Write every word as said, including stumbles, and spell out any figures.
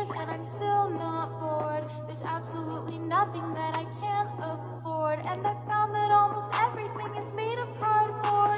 years and I'm still not bored. There's absolutely nothing that I can't afford, and I found that almost everything is made of cardboard.